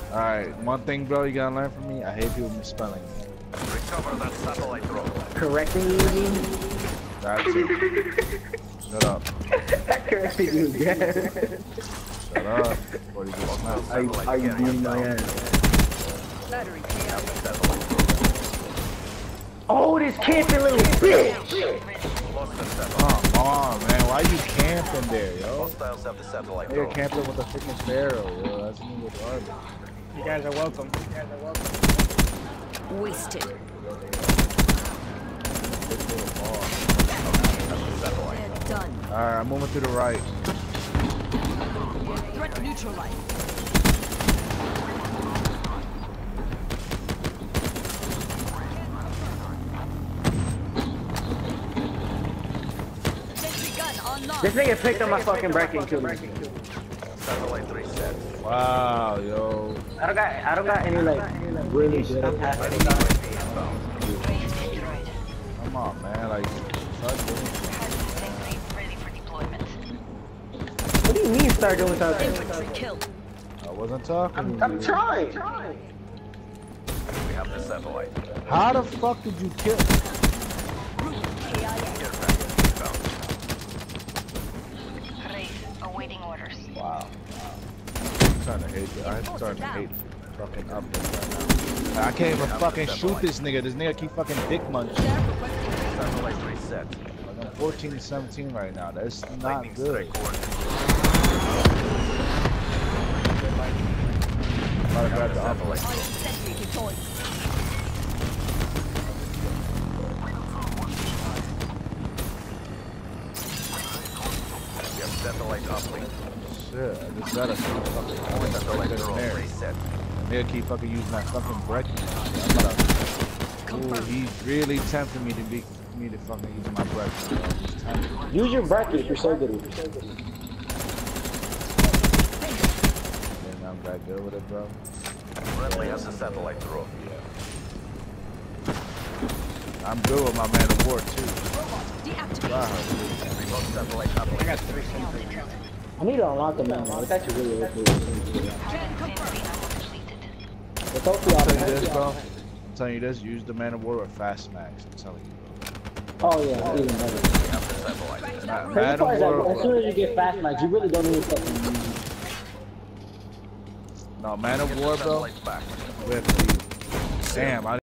Alright, one thing, bro, you gotta learn from me. I hate people misspelling. Recover that satellite drone. Correcting you, you mean? That's it. Shut up. Correcting you, yeah. Shut up. Before you get smacked. Are you doing my ass? Oh, this camping little bitch! Come on, man. Why you camping there, yo? Hostiles have the satellite You're drone. camping with a freaking sparrow, yo. That's me with garbage. You guys are welcome. You guys are welcome. Wasted. They're done. Alright, I'm moving to the right. Threat neutralized. Sentry gun online. This nigga picked up my fucking break and killed me. Satellite reset. Wow, yo. I don't got any like really good attacks. Come on, man. Like, start doing Ready for deployment. What do you mean start doing something? Infantry killed. I wasn't talking. I'm trying. We have the satellite. How the fuck did you kill? Awaiting orders. Wow. I'm starting to hate you. I'm starting to hate fucking updates right now. I can't even fucking shoot this nigga. This nigga keep fucking dick munching. Satellite reset. I'm 14-17 right now. That's not good. Gotta grab the upper. Sentry deployed. We have satellite uplink. Shit, I just got a fucking Satellite this drone there. reset. Nigga keep fucking using that fucking breakfast. Ooh, he's really tempting me to fucking use my breakfast. Use your bracket. You're so good. You're so good. And I'm that good with it, bro. Friendly has the satellite drone. I'm good with my man of war too. Deactivate. Wow. Remote satellite uplink. I got 3 sentries. I need to unlock the man. It's actually really good. But hopefully I'm telling you this, bro. I'm telling you this. Use the man of war with fast max. I'm telling you. Oh yeah, even better. We have the satellite. Man Crazy of part is that war. as soon as you get fast max, you really don't need fucking. No, man of war, bro. Satellite back. With the damn.